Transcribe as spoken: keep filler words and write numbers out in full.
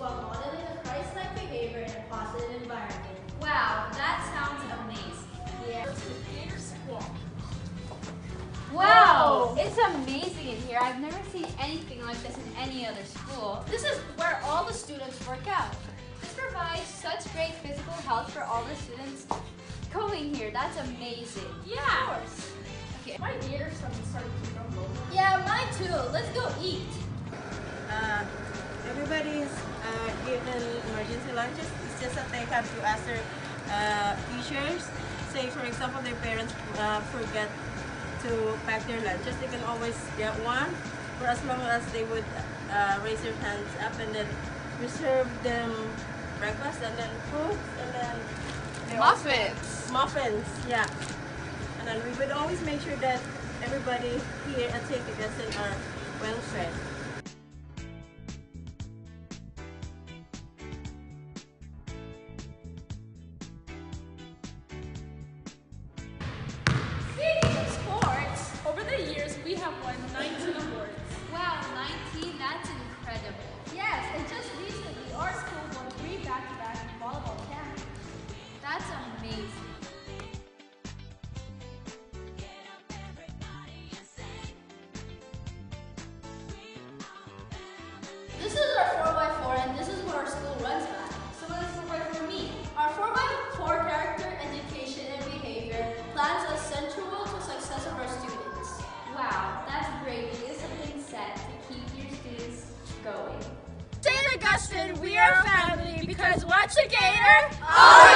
while modeling a Christ-like behavior in a positive environment. Wow, that sounds amazing. Yeah. Theater squad. Wow, it's amazing in here. I've never seen anything like this in any other school. This is where all the students work out. This provides such great physical health for all the students going here. That's amazing. Yeah. Of course. Okay. My theater stomach started to rumble. Yeah, mine too. Let's go eat. Uh, everybody's uh, given emergency lunches. It's just that they have to ask their uh, teachers. Say, for example, their parents uh, forget to pack their lunches. They can always get one for as long as they would uh, raise their hands up, and then we serve them breakfast and then food and then they also- Muffins. muffins, yeah. And then we would always make sure that everybody here at Saint Augustine are well fed. Speaking of sports, over the years we have won nineteen awards. Wow, nineteen, that's incredible. Yes, and just recently, our school won three back-to-back volleyball champions. That's amazing. This is our four by four, and this is what our school runs by. So what is four by four mean? Our four by four character, education, and behavior plans are central to success of our students. Wow, that's great. Discipline set to keep your students going. Saint Augustine, we are family because what's a gator? All